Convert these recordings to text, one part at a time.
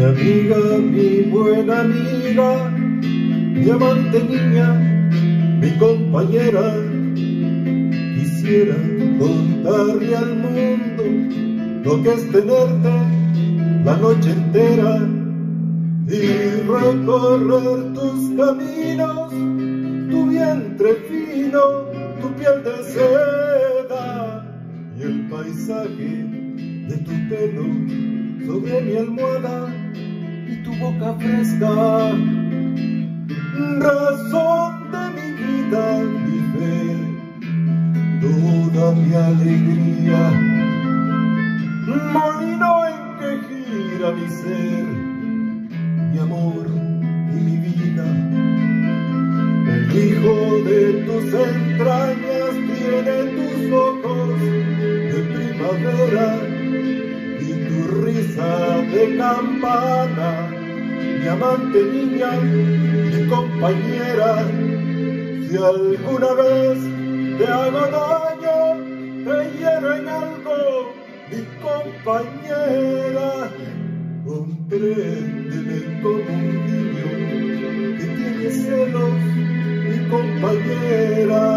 amiga, mi buena amiga, mi amante niña, mi compañera. Quisiera contarle al mundo lo que es tenerte la noche entera y recorrer tus caminos, tu vientre fino, tu piel de seda y el paisaje de tu pelo sobre mi almohada y tu boca fresca. Razón de mi vida, mi fe, toda mi alegría, molino en que gira mi ser, mi amor y mi vida. El hijo de tus entrañas tiene tus ojos de primavera y tu risa de campana, mi amante niña, mi compañera. Si alguna vez te hago daño, te hiero en algo, mi compañera, compréndeme como un niño que tiene celos, mi compañera.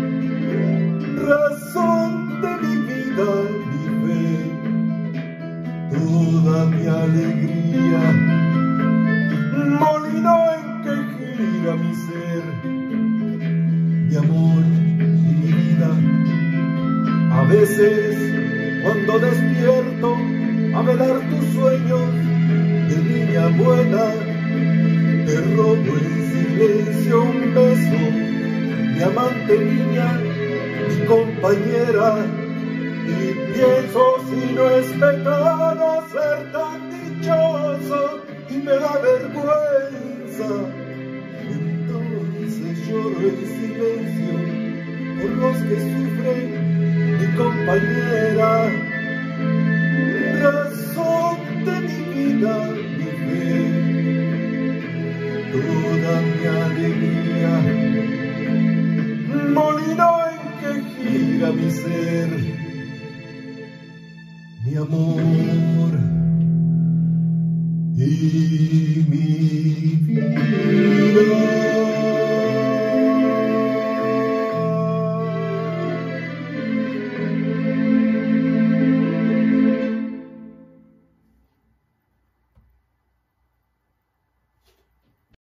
Razón de mi vida, mi fe, toda mi alegría, molino en que gira mi ser, mi amor y mi vida. A veces cuando despierto a velar tus sueños de niña buena, te robo en silencio un beso, mi amante niña, mi compañera, y pienso si no es pecado ser tan dichoso y me da vergüenza. Entonces lloro en silencio por los que sufren, mi compañera. Razón de mi vida, mi fe, toda mi alegría, molino en que gira mi ser, mi amor y mi vida.